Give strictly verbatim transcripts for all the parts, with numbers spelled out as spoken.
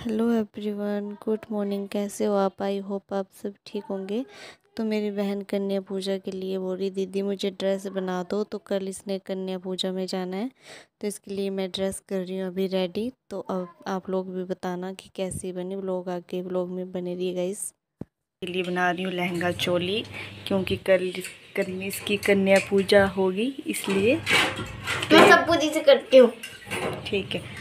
Hello everyone, good morning. कैसे हो आप? आई होप आप सब ठीक होंगे। तो मेरी बहन कन्या पूजा के लिए बोल रही, दीदी मुझे ड्रेस बना दो। तो कल इसने कन्या पूजा में जाना है, तो इसके लिए मैं ड्रेस कर रही हूँ अभी रेडी। तो अब आप लोग भी बताना कि कैसी बनी। व्लॉग आगे व्लॉग में बने रहिएगा। इस के लिए बना रही हूँ लहंगा चोली, क्योंकि कल कल इसकी कन्या पूजा होगी, इसलिए मैं सब पूरी से करती हूँ। ठीक है।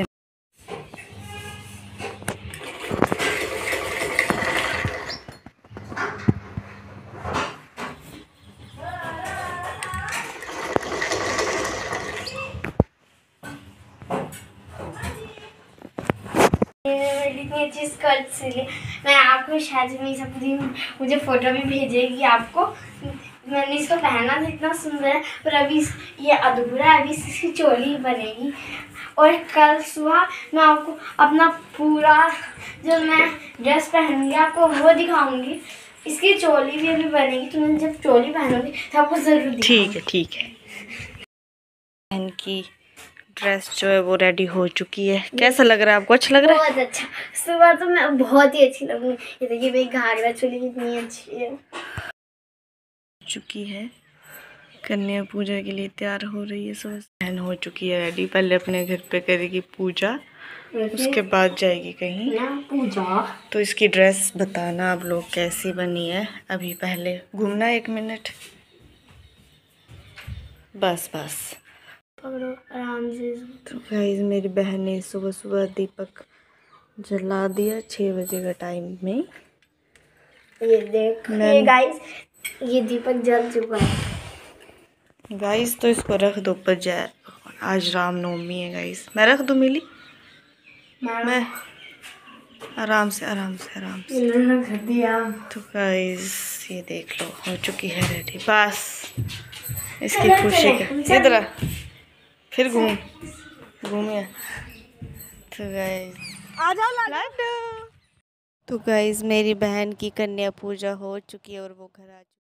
इतनी अच्छी स्कर्ट सिली, मैं आपको शायद में सब पूरी मुझे फोटो भी भेजेगी आपको। मैंने इसको पहना था, इतना सुंदर है, पर अभी ये अधूरा है, अभी इसकी चोली बनेगी। और कल सुबह मैं आपको अपना पूरा जो मैं ड्रेस पहनूंगी आपको वो दिखाऊंगी। इसकी चोली भी अभी बनेगी, तो मैं जब चोली पहनूंगी तो आपको जरूर दिखाऊंगी। ठीक है ठीक है। बहन की ड्रेस जो है वो रेडी हो चुकी है। कैसा लग रहा है आपको? अच्छा लग रहा है? बहुत अच्छा। सुबह तो मैं बहुत ही अच्छी लगूंगी। ये देखिए मेरी घाघरा चोली कितनी अच्छी है। चुकी है, कन्या पूजा के लिए तैयार हो रही है। सुबह बहन हो चुकी है रेडी। पहले अपने घर पे करेगी पूजा, उसके बाद जाएगी कहीं पूजा। तो इसकी ड्रेस बताना आप लोग कैसी बनी है। अभी पहले घूमना एक मिनट, बस बस पकड़ो आराम से। तो गाइस मेरी बहन ने सुबह सुबह दीपक जला दिया छः बजे का टाइम में। ये देख ये गाइस, ये दीपक जल चुका है गाइस। तो इसको रख दो पर जाए, आज रामनवमी है गाइस। मैं रख दूँ मिली? मैं आराम से आराम से आराम से रख दिया। तो गाइस ये देख लो हो चुकी है रेडी। बस इसकी खुशी का इधर फिर घूम घूमे तो गाइस आ जाओ लड्डू। तो गाइस मेरी बहन की कन्या पूजा हो चुकी है और वो घर आ चुकी है।